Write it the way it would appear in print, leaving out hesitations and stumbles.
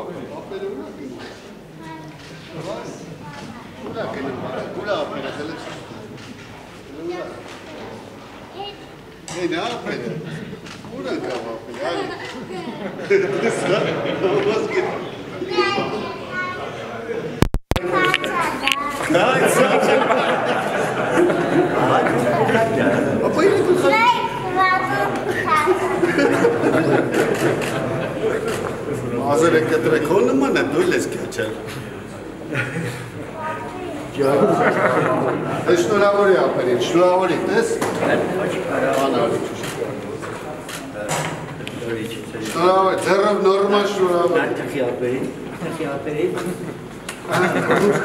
Ապերը ուրա գնում։ Ուրա գնում, ուրա ապերը դելեց։ Հեն ապերը, ուրա կավ ապերը, այլ։ Տեսա, ոզ գետը։ Ապա իլի դու խատ։ Ազեր է կտրեք հոն նման է, դու լես կյաչել։ Շնորհավորի ապերին, շնորհավորի, տես։ Շնորհավորի, ձեռով նորմալ շնորհավորի։ Թխի ապերին։